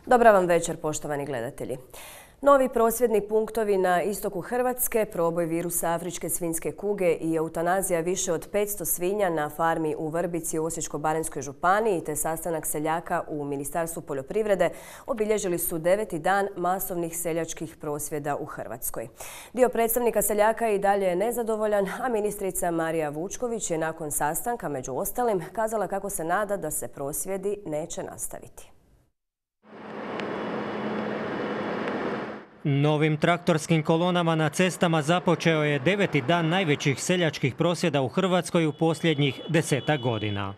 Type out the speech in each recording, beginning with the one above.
Dobar vam večer, poštovani gledatelji. Novi prosvjedni punktovi na istoku Hrvatske, proboj virusa afričke svinjske kuge i eutanazija više od 500 svinja na farmi u Vrbici u Osječko-baranjskoj županiji te sastanak seljaka u Ministarstvu poljoprivrede obilježili su 9. dan masovnih seljačkih prosvjeda u Hrvatskoj. Dio predstavnika seljaka i dalje je nezadovoljan, a ministrica Marija Vučković je nakon sastanka, među ostalim, kazala kako se nada da se prosvjedi neće nastaviti. Novim traktorskim kolonama na cestama započeo je 9. dan najvećih seljačkih prosvjeda u Hrvatskoj u posljednjih 10 godina.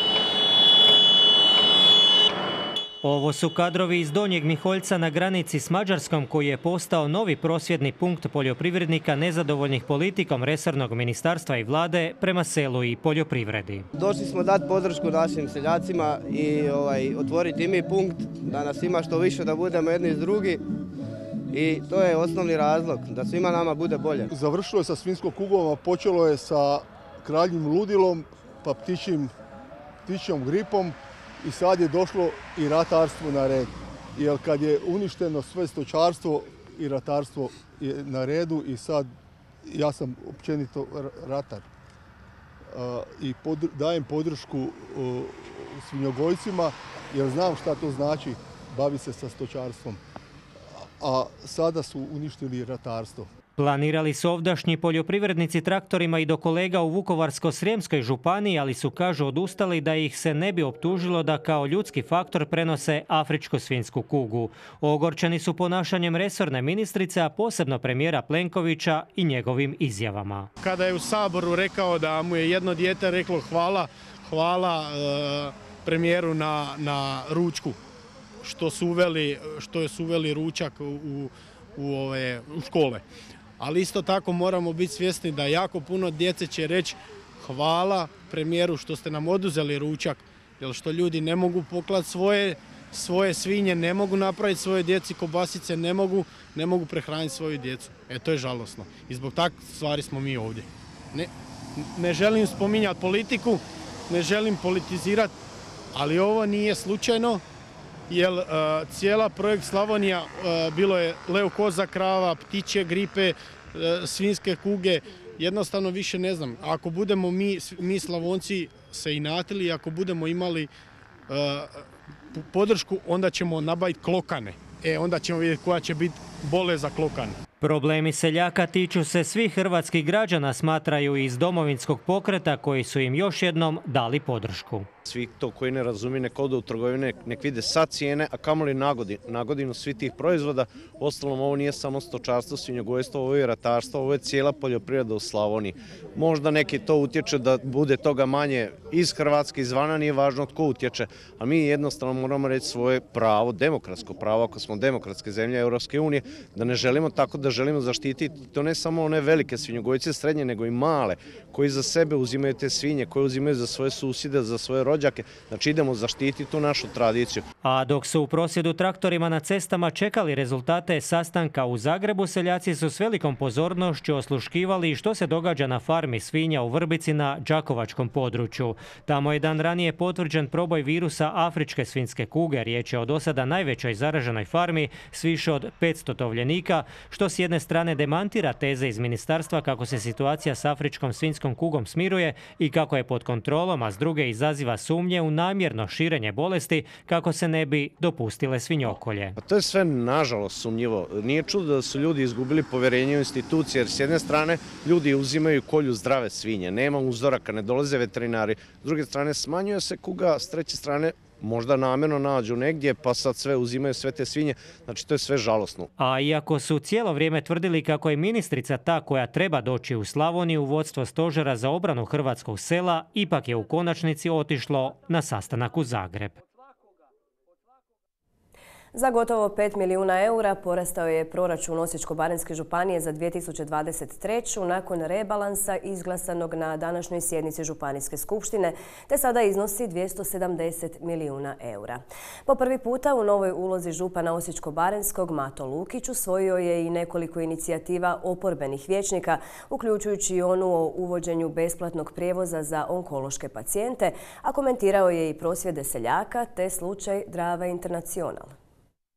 Ovo su kadrovi iz Donjeg Miholjca na granici s Mađarskom, koji je postao novi prosvjedni punkt poljoprivrednika nezadovoljnih politikom resornog ministarstva i vlade prema selu i poljoprivredi. Došli smo dati podršku našim seljacima i otvoriti mi punkt da nas ima što više, da budemo jedni s drugi. I to je osnovni razlog, da svima nama bude bolje. Završilo je sa svinjskom kugom, a počelo je sa kraljim ludilom, pa ptičjom gripom i sad je došlo i ratarstvo na red. Jer kad je uništeno sve stočarstvo i ratarstvo je na redu i sad ja sam općenito ratar. I dajem podršku svinjogojcima jer znam šta to znači baviti se sa stočarstvom. A sada su uništili ratarstvo. Planirali su ovdašnji poljoprivrednici traktorima i do kolega u Vukovarsko-srijemskoj županiji, ali su, kažu, odustali da ih se ne bi optužilo da kao ljudski faktor prenose afričku svinjsku kugu. Ogorčeni su ponašanjem resorne ministrice, a posebno premijera Plenkovića i njegovim izjavama. Kada je u Saboru rekao da mu je jedno dijete reklo hvala premijeru na ručku, što su uveli ručak u škole. Ali isto tako moramo biti svjesni da jako puno djece će reći hvala premijeru što ste nam oduzeli ručak, jer što ljudi ne mogu poklati svoje svinje, ne mogu napraviti svoje djeci kobasice, ne mogu prehraniti svoju djecu. To je žalosno. I zbog takvih stvari smo mi ovdje. Ne želim spominjati politiku, ne želim politizirati, ali ovo nije slučajno. Jer cijela projekt Slavonija, bilo je leukoza krava, ptičje gripe, svinjske kuge, jednostavno više ne znam. Ako budemo mi Slavonci se inatili, ako budemo imali podršku, onda ćemo nabaviti klokane. Onda ćemo vidjeti koja će biti bolest za klokane. Problemi seljaka tiču se svih hrvatskih građana, smatraju iz Domovinskog pokreta, koji su im još jednom dali podršku. Svi to koji ne razumiju nek odu u trgovine, nek vide sad cijene, a kamoli na godinu svi tih proizvoda. Ostalom, ovo nije samo stočarstvo, svinjogojstvo, ovo je ratarstvo, ovo je cijela poljoprivreda u Slavoniji. Možda neki to utječe da bude toga manje iz Hrvatske, izvana, nije važno tko utječe, a mi jednostavno moramo reći svoje pravo, demokratsko pravo, ako smo demokratske zemlje Europske unije, da ne želimo tako, da želimo zaštititi to ne samo one velike svinjogojce, srednje, nego i male, koji za sebe uzimaju te svinje, koji uzimaju za svoje susjede, za svoje rođake. Znači idemo zaštititi tu našu tradiciju. A dok su u prosvjedu traktorima na cestama čekali rezultate sastanka u Zagrebu, seljaci su s velikom pozornošću osluškivali što se događa na farmi svinja u Vrbici na đakovačkom području. Tamo je dan ranije potvrđen proboj virusa afričke svinjske kuge. Riječ je o dosada najvećoj zaraženoj farmi s više od 500 tovljenika, što s jedne strane demantira teze iz ministarstva kako se situacija s afričkom svinjskom kugom smiruje i kako je pod kontrolom, a s druge izaziva sumnje u namjerno širenje bolesti kako se ne bi dopustile svinjokolje. To je sve nažalost sumnjivo. Nije čudo da su ljudi izgubili povjerenje u institucije, jer s jedne strane ljudi uzimaju i kolju zdrave svinje, nema uzoraka, ne dolaze veterinari. S druge strane smanjuje se kuga, s treće strane možda namjerno nađu negdje pa sad sve uzimaju sve te svinje, znači to je sve žalosno. A iako su cijelo vrijeme tvrdili kako je ministrica ta koja treba doći u Slavoniju, vodstvo stožera za obranu hrvatskog sela ipak je u konačnici otišlo na sastanak u Zagreb. Za gotovo 5 milijuna eura porastao je proračun Osječko-baranjske županije za 2023. nakon rebalansa izglasanog na današnjoj sjednici Županijske skupštine, te sada iznosi 270 milijuna eura. Po prvi puta u novoj ulozi župana Osječko-baranjskog Mato Lukić usvojio je i nekoliko inicijativa oporbenih vijećnika, uključujući i onu o uvođenju besplatnog prijevoza za onkološke pacijente, a komentirao je i prosvjede seljaka te slučaj Drava International.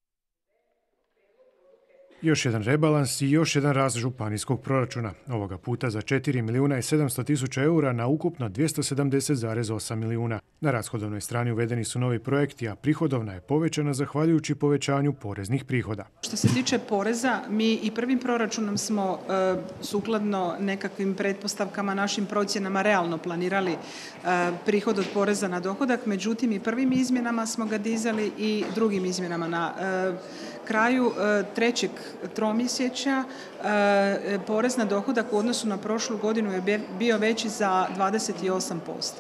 Još jedan rebalans i još jedan rast županijskog proračuna. Ovoga puta za 4 milijuna i 700 tisuća eura na ukupno 270,8 milijuna. Na rashodovnoj strani uvedeni su novi projekti, a prihodovna je povećana zahvaljujući povećanju poreznih prihoda. Što se tiče poreza, mi i prvim proračunom smo sukladno nekakvim pretpostavkama, našim procjenama realno planirali prihod od poreza na dohodak, međutim i prvim izmjenama smo ga dizali i drugim izmjenama. Na kraju trećeg tromjesečja porez na dohodak u odnosu na prošlu godinu je bio veći za 28%.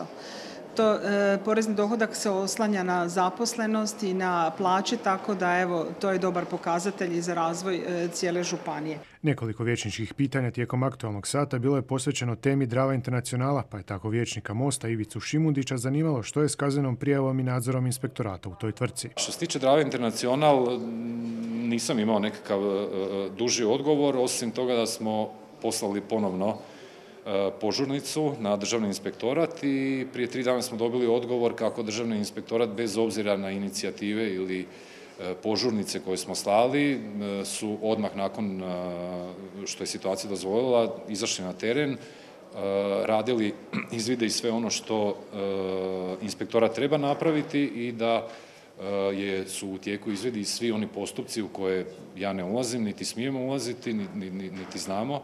Porezni dohodak se oslanja na zaposlenost i na plaće, tako da evo, to je dobar pokazatelj i za razvoj cijele županije. Nekoliko vijećničkih pitanja tijekom aktualnog sata bilo je posvećeno temi Drava Internacionala, pa je tako vijećnika Mosta Ivicu Šimundića zanimalo što je s kaznenom prijavom i nadzorom inspektorata u toj tvrtci. Što se tiče Drava Internacional, nisam imao nekakav duži odgovor, osim toga da smo poslali ponovno požurnicu na Državni inspektorat i prije 3 dana smo dobili odgovor kako Državni inspektorat bez obzira na inicijative ili požurnice koje smo slali su odmah nakon što je situacija dozvolila izašli na teren, radili izvide i sve ono što inspektorat treba napraviti i da su u tijeku izvidi i svi oni postupci u koje ja ne ulazim, niti smijemo ulaziti, niti znamo.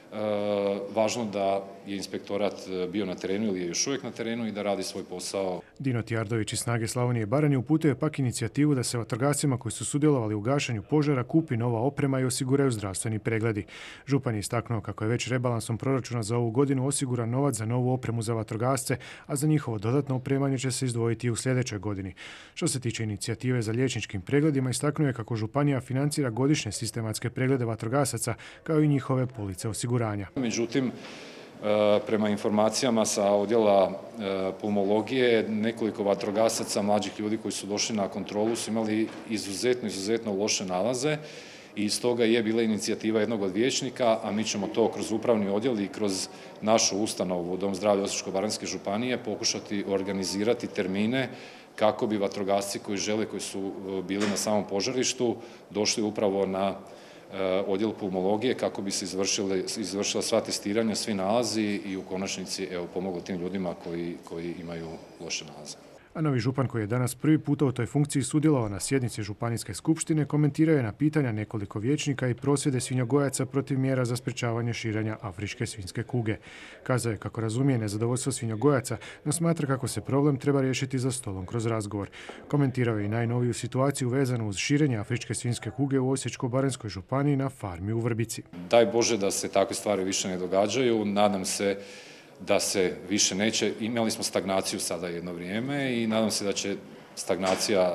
Važno da je inspektorat bio na terenu ili je još uvijek na terenu i da radi svoj posao. Dino Tjardović iz Snage Slavonije i Baranje uputio je pak inicijativu da se vatrogascima koji su sudjelovali u gašenju požara kupi nova oprema i osiguraju zdravstveni pregledi. Župan je istaknuo kako je već rebalansom proračuna za ovu godinu osiguran novac za novu opremu za vatrogasce, a za njihovo dodatno opremanje će se izdvojiti i u sljedećoj godini. Što se tiče inicijative za liječničkim pregledima, istaknuo je kako županija financira godišnje sistematske preglede vatrogasaca kao i njihove police osiguranja. Međutim, prema informacijama sa odjela pulmologije, nekoliko vatrogasaca, mlađih ljudi koji su došli na kontrolu su imali izuzetno loše nalaze i iz toga je bila inicijativa jednog od vijećnika, a mi ćemo to kroz upravni odjel i kroz našu ustanovu Dom zdravlja Osječko-baranjske županije pokušati organizirati termine kako bi vatrogasci koji žele, koji su bili na samom požarištu, došli upravo na odjel pulmologije kako bi se izvršila sva testiranja, svi nalazi i u konačnici pomoglo tim ljudima koji imaju loše nalaze. A novi župan koji je danas prvi puta u toj funkciji sudjelovao na sjednici Županijske skupštine komentirao je na pitanja nekoliko vijećnika i prosvjede svinjogojaca protiv mjera za sprečavanje širenja afričke svinjske kuge. Kazao je kako razumije nezadovoljstvo svinjogojaca, no smatra kako se problem treba riješiti za stolom kroz razgovor. Komentirao je i najnoviju situaciju vezanu uz širenje afričke svinjske kuge u Osječko-baranjskoj županiji na farmi u Vrbici. Daj Bože da se takve stvari više ne događaju, nadam se da se više neće, imali smo stagnaciju sada jedno vrijeme i nadam se da će stagnacija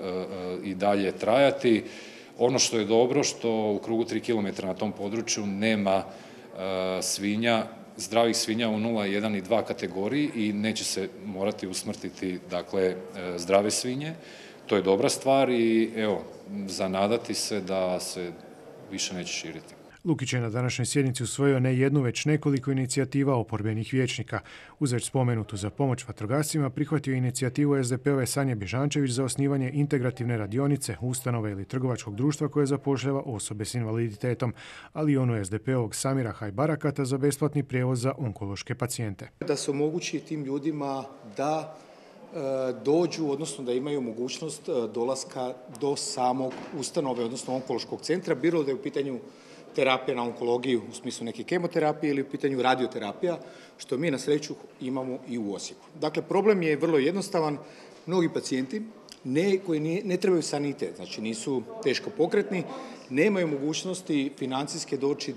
i dalje trajati. Ono što je dobro, što u krugu 3 km na tom području nema svinja, zdravih svinja u 0, 1 i 2 kategoriji i neće se morati usmrtiti zdrave svinje. To je dobra stvar i evo, zanadati se da se više neće širiti. Lukić je na današnjoj sjednici usvojio ne jednu, već nekoliko inicijativa oporbenih vijećnika. Uz već spomenutu za pomoć vatrogascima prihvatio inicijativu SDP-ove Sanje Bježančević za osnivanje integrativne radionice, ustanove ili trgovačkog društva koje zapošljava osobe s invaliditetom, ali i onu SDP-ovog Samira Hajbarakata za besplatni prijevoz za onkološke pacijente. Da se omogući tim ljudima da dođu, odnosno da imaju mogućnost dolaska do samog ustanove, odnosno onkološkog centra, bilo da je u pitanju terapija na onkologiji u smislu neke kemoterapije ili u pitanju radioterapija, što mi na sreću imamo i u Osijeku. Dakle, problem je vrlo jednostavan. Mnogi pacijenti koji ne trebaju sanitet, znači nisu teško pokretni, nemaju mogućnosti financijske doći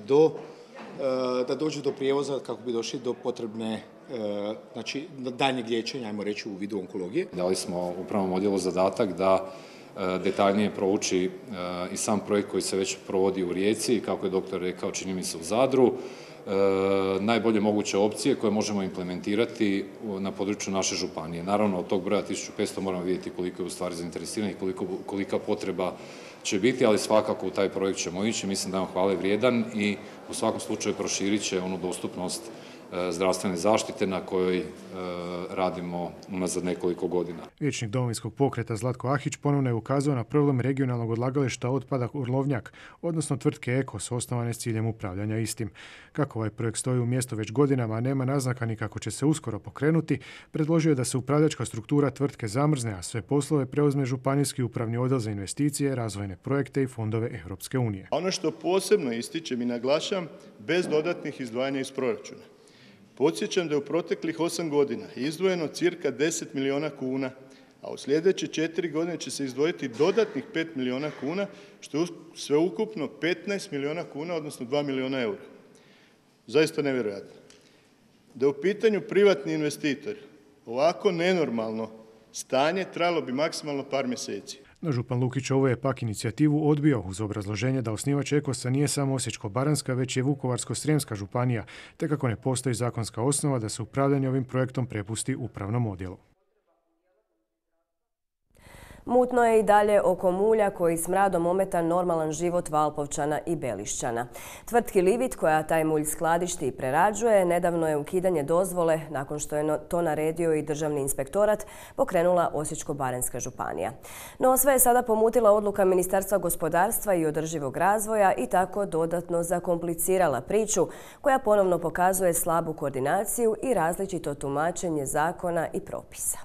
da dođu do prijevoza kako bi došli do potrebne daljnjeg liječenja, ajmo reći, u vidu onkologije. Dali smo upravnom odjelu zadatak da detaljnije prouči i sam projekt koji se već provodi u Rijeci i kako je doktor rekao, čini mi se u Zadru, najbolje moguće opcije koje možemo implementirati na području naše županije. Naravno, od tog broja 1500 moramo vidjeti koliko je u stvari zainteresiranih, kolika potreba će biti, ali svakako u taj projekt ćemo ići. Mislim da je on hvale vrijedan i u svakom slučaju proširit će onu dostupnost zdravstvene zaštite na kojoj radimo unazad nekoliko godina. Vijećnik Domovinskog pokreta Zlatko Ahić ponovno je ukazao na problem regionalnog odlagališta otpada Urlovnjak, odnosno tvrtke Ekos, osnovane s ciljem upravljanja istim. Kako ovaj projekt stoji u mjestu već godinama, a nema naznaka ni kako će se uskoro pokrenuti, predložio je da se upravljačka struktura tvrtke zamrzne, a sve poslove preuzme Županijski upravni odjel za investicije, razvojne projekte i fondove Europske unije. Ono što posebno ističem i naglašavam, bez dodatnih izdvajanja iz proračuna. Podsjećam da je u proteklih 8 godina izdvojeno cirka 10 milijuna kuna, a u sljedeće 4 godine će se izdvojiti dodatnih 5 milijuna kuna, što je sveukupno 15 milijuna kuna, odnosno 2 milijuna eura. Zaista nevjerojatno. Da je u pitanju privatni investitor, ovako nenormalno stanje trajalo bi maksimalno par mjeseci. No, župan Lukić ovu je pak inicijativu odbio uz obrazloženje da osnivač Ekosa nije samo Osječko-baranjska, već je Vukovarsko-srijemska županija, te kako ne postoji zakonska osnova da se upravljanje ovim projektom prepusti upravnom odjelu. Mutno je i dalje oko mulja koji smradom ometa normalan život Valpovčana i Belišćana. Tvrtki Livit, koja taj mulj skladišti i prerađuje, nedavno je ukidanje dozvole, nakon što je to naredio i Državni inspektorat, pokrenula Osječko-baranjska županija. No sve je sada pomutila odluka Ministarstva gospodarstva i održivog razvoja i tako dodatno zakomplicirala priču, koja ponovno pokazuje slabu koordinaciju i različito tumačenje zakona i propisa.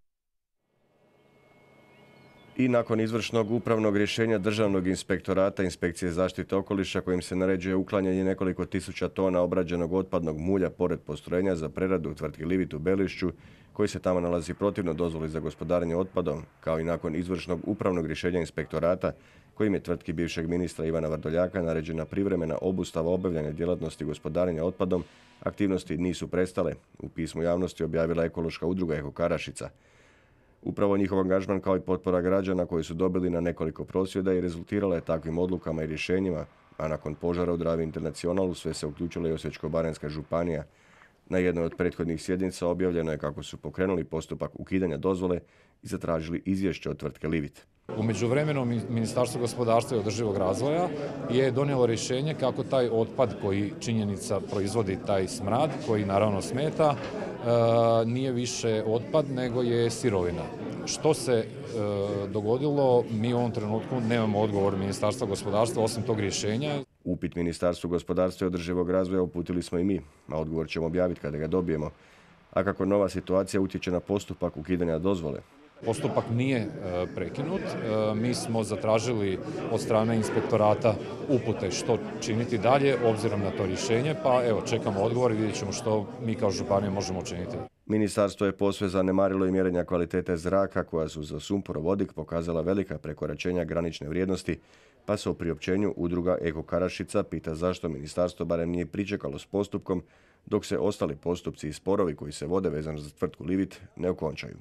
I nakon izvršnog upravnog rješenja Državnog inspektorata Inspekcije zaštite okoliša kojim se naređuje uklanjanje nekoliko tisuća tona obrađenog otpadnog mulja pored postrojenja za preradu u tvrtki Livit u Belišću, koji se tamo nalazi protivno dozvoli za gospodarenje otpadom, kao i nakon izvršnog upravnog rješenja inspektorata kojim je tvrtki bivšeg ministra Ivana Vrdoljaka naređena privremena obustava obavljanja djelatnosti gospodarenja otpadom, aktivnosti nisu prestale. U pismu javnosti objavila ekološka udruga Eko Karašica. Upravo njihov angažman kao i potpora građana koji su dobili na nekoliko prosvjeda i rezultirala je takvim odlukama i rješenjima, a nakon požara u Dravi Internacionalu sve se uključila i Osječko-baranjska županija. Na jednoj od prethodnih sjednica objavljeno je kako su pokrenuli postupak ukidanja dozvole i zatražili izvješće od tvrtke Livit. U međuvremenu Ministarstvo gospodarstva i održivog razvoja je donijelo rješenje kako taj otpad koji činjenica proizvodi taj smrad, koji naravno smeta, nije više otpad nego je sirovina. Što se dogodilo, mi u ovom trenutku nemamo odgovor Ministarstva gospodarstva osim tog rješenja. Upit Ministarstvu gospodarstva i održivog razvoja uputili smo i mi, a odgovor ćemo objaviti kada ga dobijemo. A kako nova situacija utječe na postupak ukidanja dozvole? Postupak nije prekinut. Mi smo zatražili od strane inspektorata upute što činiti dalje obzirom na to rješenje, pa evo čekamo odgovor i vidjet ćemo što mi kao županija možemo učiniti. Ministarstvo je posve zanemarilo i mjerenja kvalitete zraka koja su za sumporovodik pokazala velika prekoračenja granične vrijednosti, pa se u priopćenju udruga Eko Karašica pita zašto ministarstvo barem nije pričekalo s postupkom dok se ostali postupci i sporovi koji se vode vezano za tvrtku Livit ne okončaju.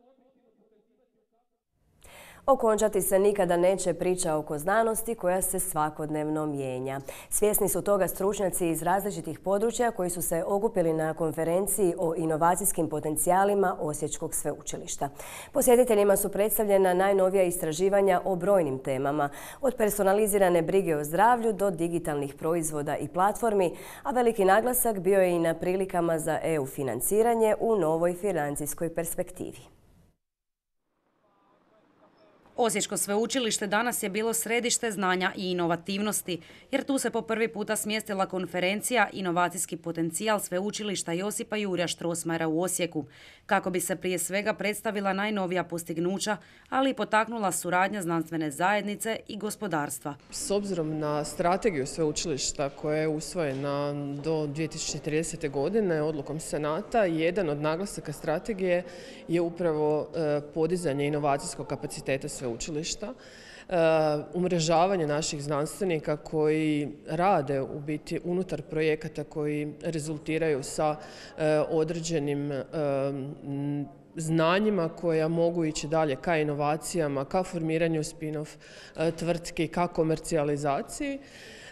Okončati se nikada neće priča oko znanosti koja se svakodnevno mijenja. Svjesni su toga stručnjaci iz različitih područja koji su se okupili na konferenciji o inovacijskim potencijalima Osječkog sveučilišta. Posjetiteljima su predstavljena najnovija istraživanja o brojnim temama, od personalizirane brige o zdravlju do digitalnih proizvoda i platformi, a veliki naglasak bio je i na prilikama za EU financiranje u novoj financijskoj perspektivi. Osječko sveučilište danas je bilo središte znanja i inovativnosti, jer tu se po prvi puta smjestila konferencija Inovacijski potencijal sveučilišta Josipa Jurja Strossmayera u Osijeku, kako bi se prije svega predstavila najnovija postignuća, ali i potaknula suradnja znanstvene zajednice i gospodarstva. S obzirom na strategiju sveučilišta koja je usvojena do 2030. godine odlukom Senata, jedan od naglasaka strategije je upravo podizanje inovacijskog kapaciteta sveučilišta, umrežavanje naših znanstvenika koji rade u biti unutar projekata koji rezultiraju sa određenim znanjima koja mogu ići dalje ka inovacijama, ka formiranju spin-off tvrtki, ka komercijalizaciji.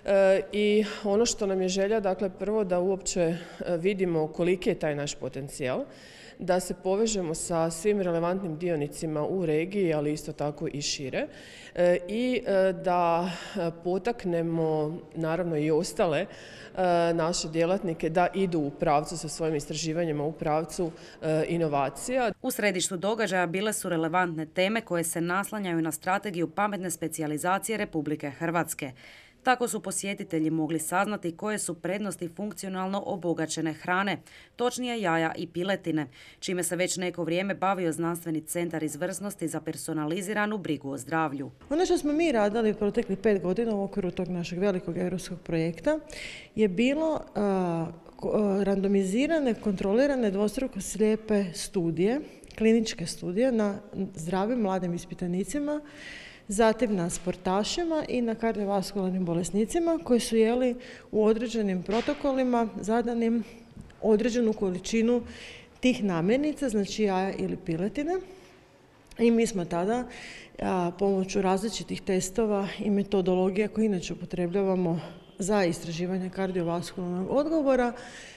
I ono što nam je želja, dakle prvo da uopće vidimo koliki je taj naš potencijal, da se povežemo sa svim relevantnim dionicima u regiji, ali isto tako i šire, i da potaknemo naravno i ostale naše djelatnike da idu u pravcu sa svojim istraživanjima, u pravcu inovacija. U središtu događaja bile su relevantne teme koje se naslanjaju na strategiju pametne specijalizacije Republike Hrvatske. Tako su posjetitelji mogli saznati koje su prednosti funkcionalno obogaćene hrane, točnije jaja i piletine, čime se već neko vrijeme bavio Znanstveni centar izvrsnosti za personaliziranu brigu o zdravlju. Ono što smo mi radili proteklih 5 godina u okviru tog našeg velikog europskog projekta je bilo randomizirane, kontrolirane, dvostruko slijepe studije, kliničke studije na zdravim mladim ispitanicima, zatim na sportašima i na kardiovaskularnim bolesnicima koji su jeli u određenim protokolima zadanim određenu količinu tih namirnica, znači jaja ili piletine. I mi smo tada pomoću različitih testova i metodologija koje inače upotrebljavamo za istraživanje kardiovaskularnog odgovora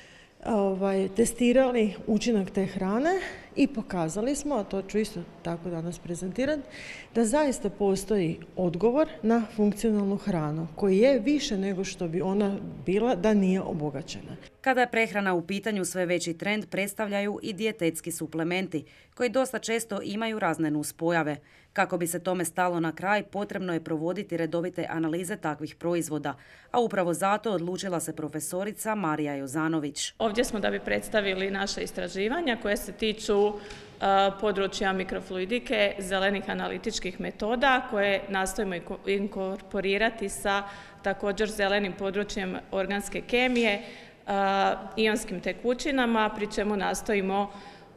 testirali učinak te hrane i pokazali smo, a to ću isto tako danas prezentirati, da zaista postoji odgovor na funkcionalnu hranu koji je više nego što bi ona bila da nije obogaćena. Kada je prehrana u pitanju, sve veći trend predstavljaju i dijetetski suplementi koji dosta često imaju razne nuspojave. Kako bi se tome stalo na kraj, potrebno je provoditi redovite analize takvih proizvoda, a upravo zato odlučila se profesorica Marija Jozanović. Ovdje smo da bi predstavili naše istraživanja koje se tiču područja mikrofluidike, zelenih analitičkih metoda koje nastojimo inkorporirati sa također zelenim područjem organske kemije, ionskim tekućinama, pri čemu nastojimo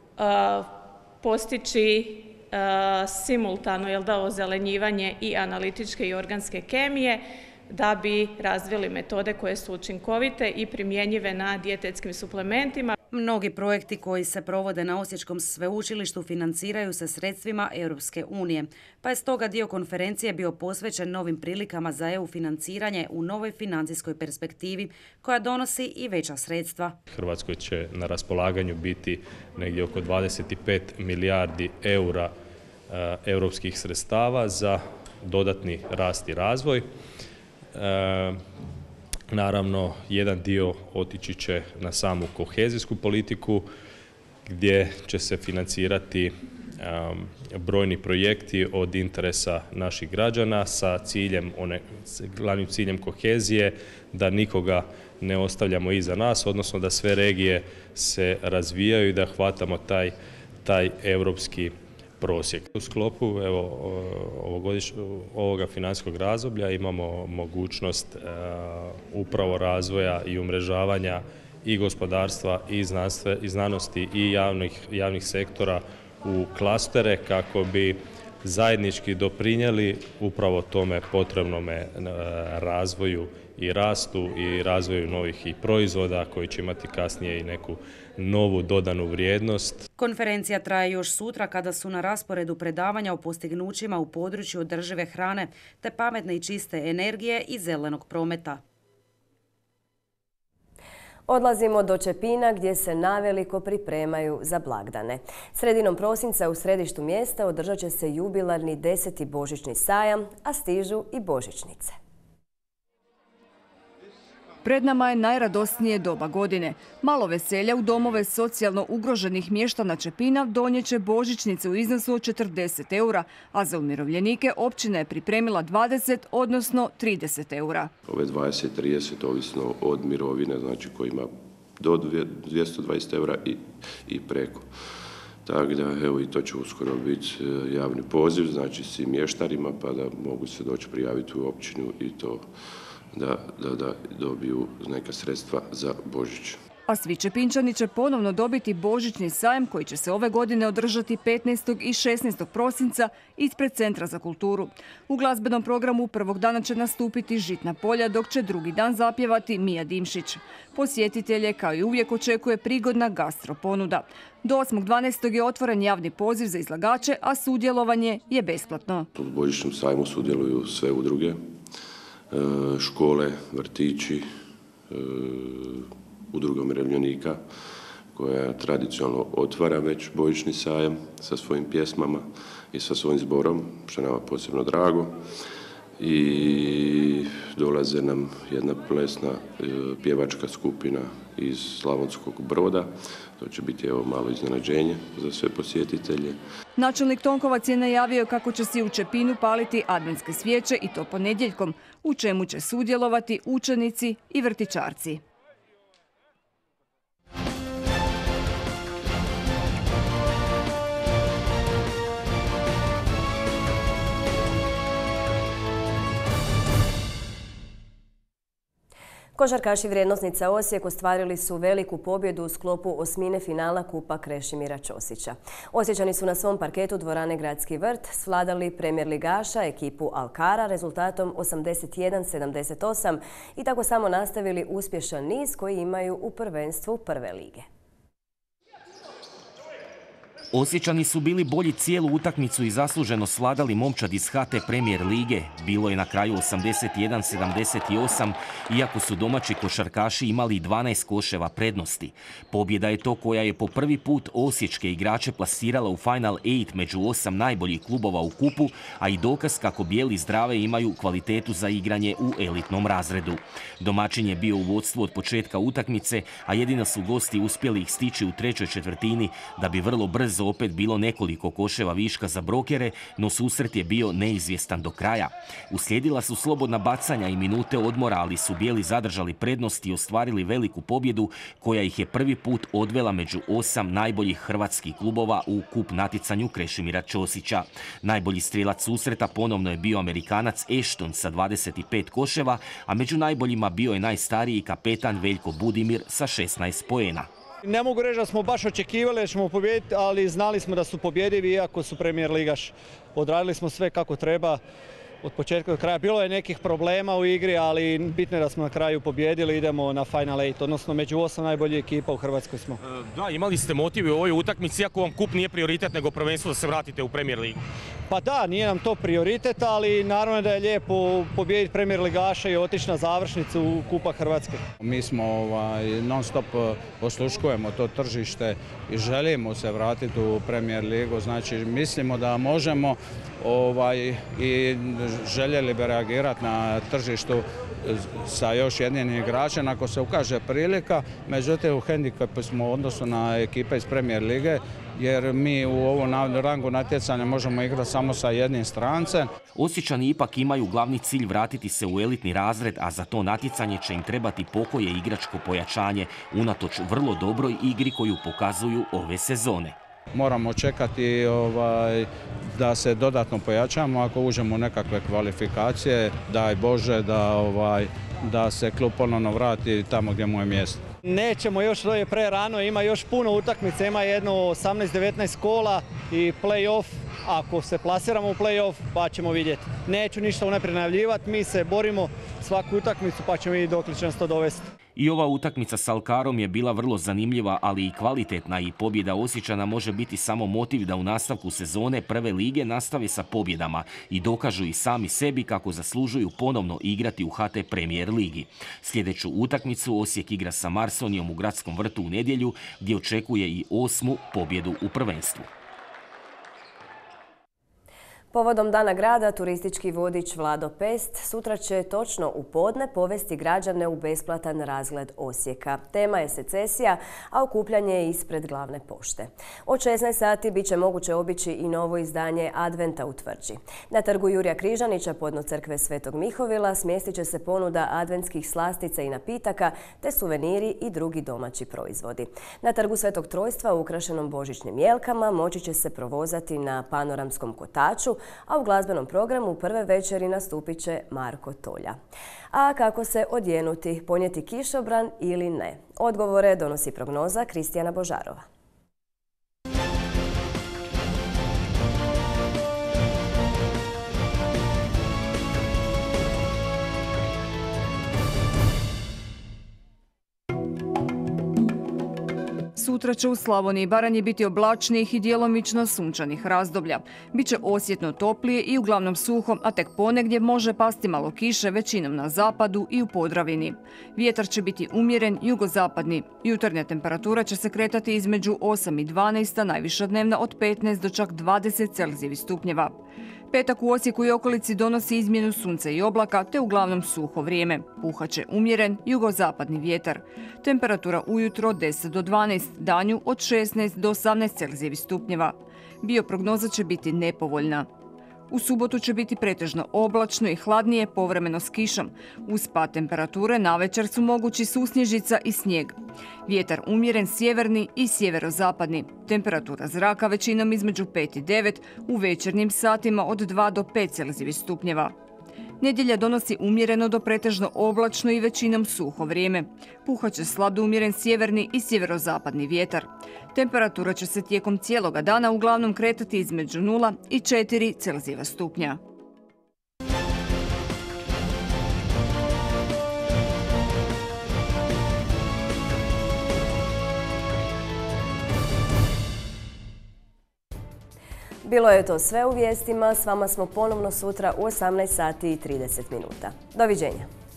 postići simultano ozelenjivanje i analitičke i organske kemije da bi razvili metode koje su učinkovite i primjenjive na dijetetskim suplementima. Mnogi projekti koji se provode na Osječkom sveučilištu financiraju se sredstvima Europske unije, pa je stoga dio konferencije bio posvećen novim prilikama za EU financiranje u novoj financijskoj perspektivi koja donosi i veća sredstva. Hrvatskoj će na raspolaganju biti negdje oko 25 milijardi eura europskih sredstava za dodatni rast i razvoj. Naravno, jedan dio otići će na samu kohezijsku politiku gdje će se financirati brojni projekti od interesa naših građana sa glavnim ciljem kohezije da nikoga ne ostavljamo iza nas, odnosno da sve regije se razvijaju i da hvatamo taj europski prosjek. U sklopu ovoga financijskog razdoblja imamo mogućnost upravo razvoja i umrežavanja i gospodarstva i znanosti i javnih sektora u klastere kako bi zajednički doprinijeli upravo tome potrebnome razvoju i rastu i razvoju novih i proizvoda koji će imati kasnije i neku novu dodanu vrijednost. Konferencija traje još sutra kada su na rasporedu predavanja o postignućima u području održive hrane te pametne i čiste energije i zelenog prometa. Odlazimo do Čepina gdje se naveliko pripremaju za blagdane. Sredinom prosinca u središtu mjesta održat će se jubilarni 10. božićni sajam, a stižu i božićnice. Pred nama je najradosnije doba godine. Malo veselja u domove socijalno ugroženih mještana Čepina donijet će božićnice u iznosu od 40 eura, a za umirovljenike općina je pripremila 20, odnosno 30 eura. Ove 20-30 ovisno od mirovine, znači koji ima do 220 eura i preko. Tako da, evo, i to će uskoro biti javni poziv, znači svim mještarima, pa da mogu se doći prijaviti u općinu i to da dobiju neka sredstva za Božić. A svi Čepinčani će ponovno dobiti božićni sajam koji će se ove godine održati 15. i 16. prosinca ispred Centra za kulturu. U glazbenom programu prvog dana će nastupiti Žitna polja, dok će drugi dan zapjevati Mija Dimšić. Posjetitelje kao i uvijek očekuje prigodna gastro ponuda. Do 8.12. je otvoren javni poziv za izlagače, a sudjelovanje je besplatno. U božićnom sajmu sudjeluju sve udruge škole, vrtići, udruga umirovljenika koja tradicionalno otvara već božićni sajam sa svojim pjesmama i sa svojim zborom, što nama posebno drago. I dolaze nam jedna plesna pjevačka skupina iz Slavonskog Broda. To će biti malo iznenađenje za sve posjetitelje. Načelnik Tonkovac je najavio kako će si u Čepinu paliti adventske svijeće i to ponedjeljkom, u čemu će sudjelovati učenici i vrtićarci. Košarkaši Vrijednosnica Osijek ostvarili su veliku pobjedu u sklopu osmine finala Kupa Krešimira Ćosića. Osječani su na svom parketu dvorane Gradski vrt svladali premijer ligaša ekipu Alkara rezultatom 81-78 i tako samo nastavili uspješan niz koji imaju u prvenstvu prve lige. Osječani su bili bolji cijelu utakmicu i zasluženo svladali momčad iz HT Premier lige. Bilo je na kraju 81-78, iako su domaći košarkaši imali 12 koševa prednosti. Pobjeda je to koja je po prvi put osječke igrače plasirala u Final 8 među 8 najboljih klubova u kupu, a i dokaz kako bijeli zdrave imaju kvalitetu za igranje u elitnom razredu. Domaćin je bio u vodstvu od početka utakmice, a jedino su gosti uspjeli ih stići u trećoj četvrtini da bi vrlo brzo opet bilo nekoliko koševa viška za brokere, no susret je bio neizvjestan do kraja. Uslijedila su slobodna bacanja i minute odmora, ali su bijeli zadržali prednost i ostvarili veliku pobjedu koja ih je prvi put odvela među 8 najboljih hrvatskih klubova u kup natjecanju Krešimira Ćosića. Najbolji strijelac susreta ponovno je bio Amerikanac Ashton sa 25 koševa, a među najboljima bio je najstariji kapetan Veljko Budimir sa 16 poena. Ne mogu reći da smo baš očekivali da ćemo pobijediti, ali znali smo da su pobjedivi iako su premijer ligaš. Odradili smo sve kako treba od početka do kraja. Bilo je nekih problema u igri, ali bitno je da smo na kraju pobjedili. Idemo na Final 8, odnosno među 8 najboljih ekipa u Hrvatskoj smo. Da, imali ste motiv u ovoj utakmici, iako vam kup nije prioritet nego prvenstvo da se vratite u Premier ligu. Pa da, nije nam to prioritet, ali naravno da je lijepo pobijediti premijer ligaša i otići na završnicu u Kupa Hrvatske. Mi smo non stop osluškujemo to tržište i želimo se vratiti u Premier ligu, znači mislimo da možemo i željeli bi reagirati na tržištu sa još jednim igračem ako se ukaže prilika, međutim u hendikepu smo u odnosu na ekipe iz Premier lige, jer mi u ovom rangu natjecanja možemo igrati samo sa jednim strancem. Osječani ipak imaju glavni cilj vratiti se u elitni razred, a za to natjecanje će im trebati pokoje i igračko pojačanje, unatoč vrlo dobroj igri koju pokazuju ove sezone. Moramo čekati da se dodatno pojačamo ako uđemo u nekakve kvalifikacije, daj Bože da se klub ponovno vrati tamo gdje mu je mjesto. Nećemo još, to je pre rano, ima još puno utakmica, ima jedno 18-19 kola i play-off. Ako se plasiramo u play-off pa ćemo vidjeti. Neću ništa unaprijed najavljivati, mi se borimo svaku utakmicu pa ćemo vidjeti dokle će nas to dovesti. I ova utakmica s Alkarom je bila vrlo zanimljiva, ali i kvalitetna i pobjeda Osječana može biti samo motiv da u nastavku sezone prve lige nastave sa pobjedama i dokažu i sami sebi kako zaslužuju ponovno igrati u HT Premier ligi. Sljedeću utakmicu Osijek igra sa Marsonijom u Gradskom vrtu u nedjelju, gdje očekuje i 8. pobjedu u prvenstvu. Povodom Dana grada, turistički vodič Vlado Pest sutra će točno u podne povesti građane u besplatan razgled Osijeka. Tema je secesija, a okupljanje je ispred glavne pošte. Od 16 sati bit će moguće obići i novo izdanje Adventa u Tvrđi. Na trgu Jurija Križanića, podno crkve Svetog Mihovila, smjestit će se ponuda adventskih slastica i napitaka, te suveniri i drugi domaći proizvodi. Na trgu Svetog Trojstva, ukrašenom božićnim jelkama, moći će se provozati na panoramskom kotaču, a u glazbenom programu prve večeri nastupit će Marko Tolja. A kako se odjenuti, ponijeti kišobran ili ne? Odgovore donosi prognoza Kristijana Božarova. sutra će u Slavoniji i Baranji biti oblačnijih i djelomično sunčanih razdoblja. Biće osjetno toplije i uglavnom suho, a tek ponegdje može pasti malo kiše, većinom na zapadu i u Podravini. Vjetar će biti umjeren jugozapadni. Jutarnja temperatura će se kretati između 8 i 12, a najviša dnevna od 15 do čak 20 Celzijevih stupnjeva. Petak u Osijeku i okolici donosi izmjenu sunca i oblaka te uglavnom suho vrijeme. Puhaće umjeren jugozapadni vjetar. Temperatura ujutro od 10 do 12, danju od 16 do 18 Celzijevih stupnjeva. Bioprognoza će biti nepovoljna. U subotu će biti pretežno oblačno i hladnije, povremeno s kišom. Uz pad temperature navečer su mogući susnježica i snijeg. Vjetar umjeren sjeverni i sjeverozapadni. Temperatura zraka većinom između 5 i 9, u večernjim satima od 2 do 5 Celzijevih stupnjeva. Nedjelja donosi umjereno do pretežno oblačno i većinom suho vrijeme. Puhaće slab do umjeren sjeverni i sjeverozapadni vjetar. Temperatura će se tijekom cijeloga dana uglavnom kretati između 0 i 4 Celzijeva stupnja. Bilo je to sve u vijestima. S vama smo ponovno sutra u 18 sati i 30 minuta. Doviđenja.